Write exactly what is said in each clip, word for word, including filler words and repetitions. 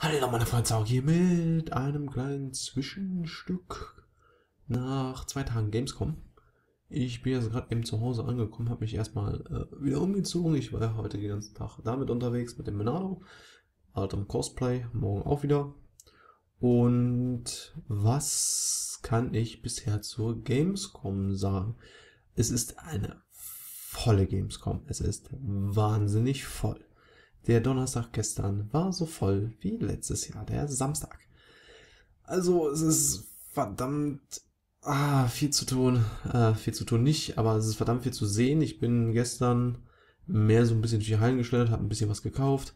Hallo meine Freunde, auch hier mit einem kleinen Zwischenstück nach zwei Tagen Gamescom. Ich bin jetzt gerade eben zu Hause angekommen, habe mich erstmal äh, wieder umgezogen. Ich war ja heute den ganzen Tag damit unterwegs mit dem Monado, altem Cosplay, morgen auch wieder. Und was kann ich bisher zur Gamescom sagen? Es ist eine volle Gamescom. Es ist wahnsinnig voll. Der Donnerstag gestern war so voll wie letztes Jahr, der Samstag. Also es ist verdammt ah, viel zu tun. Äh, viel zu tun nicht, aber es ist verdammt viel zu sehen. Ich bin gestern mehr so ein bisschen durch die Hallen geschlendert, habe ein bisschen was gekauft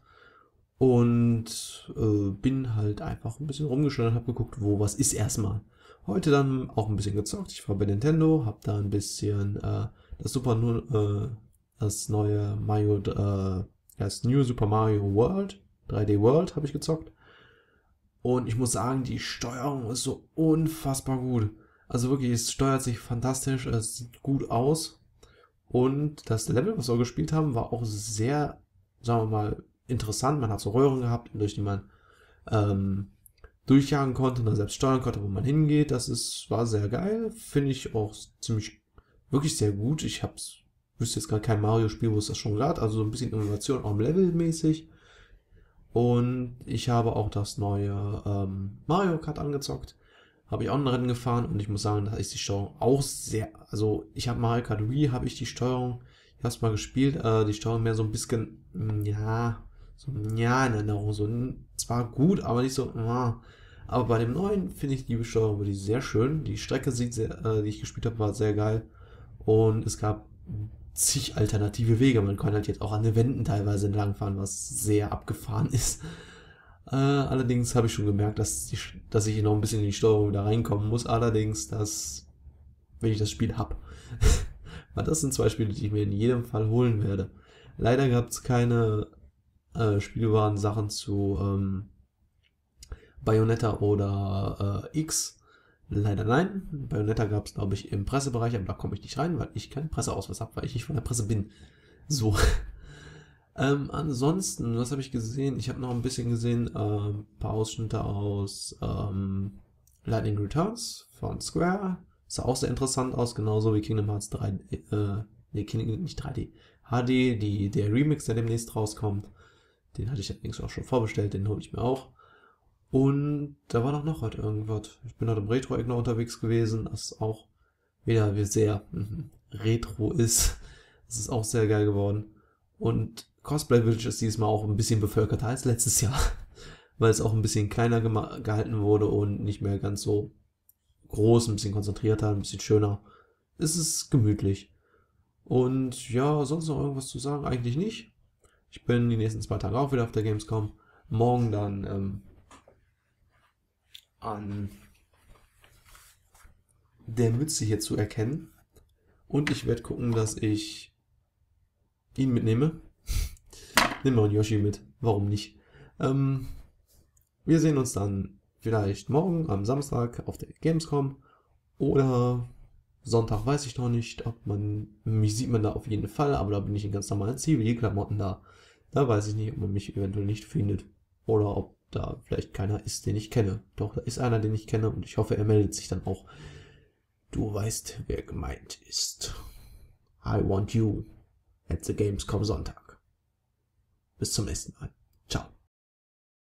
und äh, bin halt einfach ein bisschen rumgeschlendert, habe geguckt, wo was ist erstmal. Heute dann auch ein bisschen gezockt. Ich war bei Nintendo, habe da ein bisschen äh, das Super äh, das neue Mario äh, das New Super Mario World, drei D World habe ich gezockt. Und ich muss sagen, die Steuerung ist so unfassbar gut. Also wirklich, es steuert sich fantastisch, es sieht gut aus. Und das Level, was wir gespielt haben, war auch sehr, sagen wir mal, interessant. Man hat so Röhren gehabt, durch die man ähm, durchjagen konnte und dann selbst steuern konnte, wo man hingeht. Das ist, war sehr geil. Finde ich auch ziemlich, wirklich sehr gut. Ich hab's, wüsste jetzt gar kein Mario-Spiel, wo es das schon gab. Also so ein bisschen Innovation, auch im Level mäßig. Und ich habe auch das neue ähm, Mario Kart angezockt. Habe ich auch ein Rennen gefahren und ich muss sagen, da ist die Steuerung auch sehr, also ich habe Mario Kart Wii, habe ich die Steuerung, ich habe es mal gespielt, äh, die Steuerung mehr so ein bisschen, mm, ja, so, ja, in Erinnerung, so, mm, zwar gut, aber nicht so, ah. Aber bei dem neuen finde ich die Steuerung wirklich sehr schön. Die Strecke sieht sehr, äh, die ich gespielt habe, war sehr geil. Und es gab zig alternative Wege. Man kann halt jetzt auch an den Wänden teilweise entlangfahren, was sehr abgefahren ist. Äh, allerdings habe ich schon gemerkt, dass, die, dass ich noch ein bisschen in die Steuerung wieder reinkommen muss. Allerdings, dass, wenn ich das Spiel habe. Weil das sind zwei Spiele, die ich mir in jedem Fall holen werde. Leider gab es keine äh, spielbaren Sachen zu ähm, Bayonetta oder äh, X. Leider nein. Bayonetta gab es, glaube ich, im Pressebereich, aber da komme ich nicht rein, weil ich keinen Presseausweis habe, weil ich nicht von der Presse bin. So. ähm, ansonsten, was habe ich gesehen? Ich habe noch ein bisschen gesehen, äh, ein paar Ausschnitte aus ähm, Lightning Returns von Square. Sah auch sehr interessant aus, genauso wie Kingdom Hearts drei D, äh, nee, Kingdom, nicht drei D, H D, die, der Remix, der demnächst rauskommt. Den hatte ich allerdings auch schon vorbestellt, den hole ich mir auch. Und da war doch noch heute irgendwas. Ich bin heute im Retro-Eck noch unterwegs gewesen, das auch wieder wie sehr mhm, Retro ist. Das ist auch sehr geil geworden. Und Cosplay Village ist dieses Mal auch ein bisschen bevölkerter als letztes Jahr, weil es auch ein bisschen kleiner gehalten wurde und nicht mehr ganz so groß, ein bisschen konzentrierter, ein bisschen schöner. Es ist gemütlich. Und ja, sonst noch irgendwas zu sagen? Eigentlich nicht. Ich bin die nächsten zwei Tage auch wieder auf der Gamescom. Morgen dann ähm, an der Mütze hier zu erkennen. Und ich werde gucken, dass ich ihn mitnehme. Nehmen wir einen Yoshi mit. Warum nicht? Ähm, wir sehen uns dann vielleicht morgen am Samstag auf der Gamescom. Oder Sonntag weiß ich noch nicht. Ob man, mich sieht man da auf jeden Fall, aber da bin ich in ganz normalen Zivilklamotten da. Da weiß ich nicht, ob man mich eventuell nicht findet. Oder ob da vielleicht keiner ist, den ich kenne. Doch, da ist einer, den ich kenne und ich hoffe, er meldet sich dann auch. Du weißt, wer gemeint ist. I want you at the Gamescom Sonntag. Bis zum nächsten Mal.